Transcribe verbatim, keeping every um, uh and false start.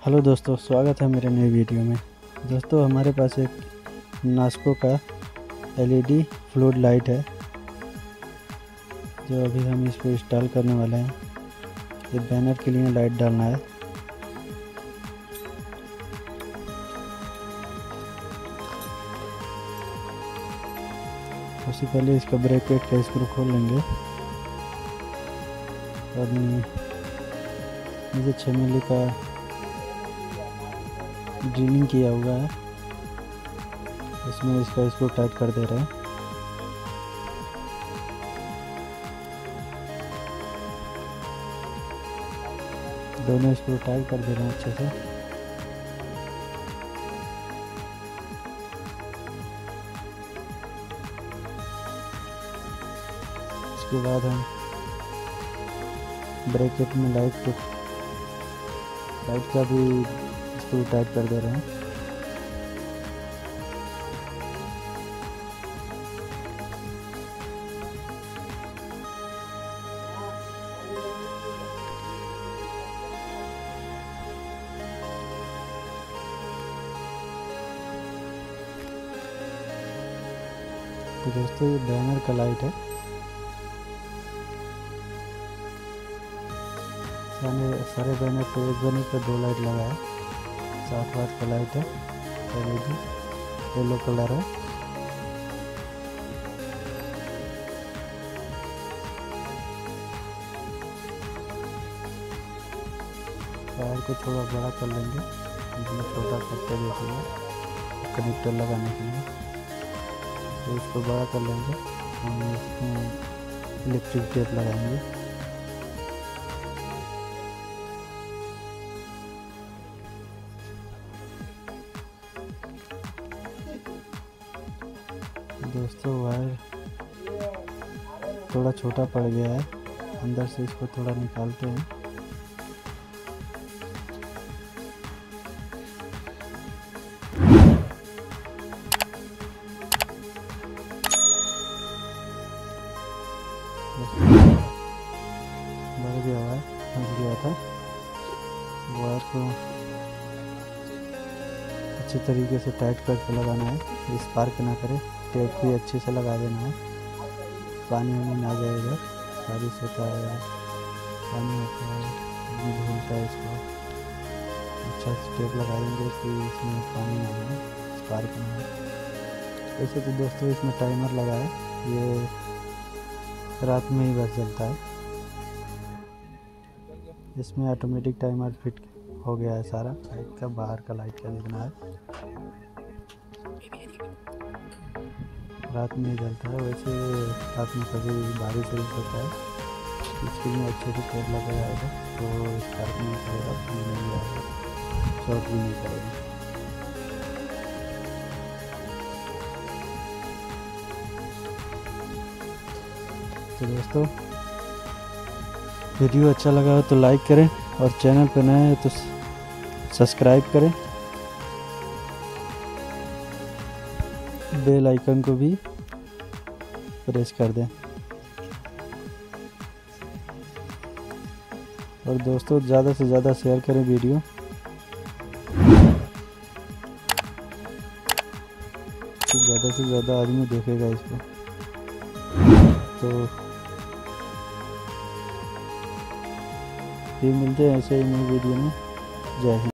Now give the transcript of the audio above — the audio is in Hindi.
हेलो दोस्तों, स्वागत है मेरे नए वीडियो में। दोस्तों, हमारे पास एक नास्को का एलईडी फ्लोट लाइट है जो अभी हम इसको इंस्टॉल करने वाले हैं। ये बैनर के लिए लाइट डालना है। उससे पहले इसका ब्रैकेट का स्क्रू खोल लेंगे और नीचे छः मिली का ड्रिलिंग किया हुआ है, इसमें इसका स्क्रू टाइट कर दे रहे हैं। दोनों स्क्रू टाइट कर दे रहे हैं अच्छे से। इसके बाद हम ब्रैकेट में लाइट को लाइट का भी स्क्रू टाइट कर दे रहे हैं। तो दोस्तों, ये बैनर का लाइट है। सारे बैनर पे एक बैनर पे दो लाइट लगा है। साठ वाट का लाइट है, एलईडी येलो कलर है। वायर को थोड़ा बड़ा कर लेंगे, इसमें छोटा करके देखेंगे कनेक्टर लगाने के लिए। तो इसको बड़ा कर लेंगे, हम इसमें इलेक्ट्रिक टेप लगाएंगे। दोस्तों, वायर थोड़ा छोटा पड़ गया है, अंदर से इसको थोड़ा निकालते हैं। बढ़ गया हुआ है, फंस गया था। वायर को अच्छे तरीके से टाइट करके लगाना है, स्पार्क ना करे। टेप भी अच्छे से लगा देना है, पानी वानी ना जाए। इधर बारिश होता है, पानी होता है, धुलता है, इसको अच्छा से टेप लगा देंगे कि इसमें पानी ना आए, स्पार्क ना आए। वैसे तो दोस्तों, इसमें टाइमर लगा है, ये रात में ही बस जलता है। इसमें ऑटोमेटिक टाइमर फिट हो गया है सारा। लाइट का बाहर का लाइट का देखना है, रात में ही जलता है। वैसे रात में कभी बारिश वारिश होता है, इसके लिए अच्छे से टेप लगा जाएगा तो स्पार्क नहीं करेगा, पानी नहीं आएगा, शॉर्ट भी नहीं करेगा। तो दोस्तों, वीडियो अच्छा लगा हो तो लाइक करें और चैनल पर नए हैं तो सब्सक्राइब करें। बेल आइकन को भी प्रेस कर दें। और दोस्तों, ज़्यादा से ज़्यादा शेयर करें वीडियो, तो ज़्यादा से ज़्यादा आदमी देखेगा इसको। तो फिर मिलते हैं ऐसे ही नई वीडियो में। जय हिंद।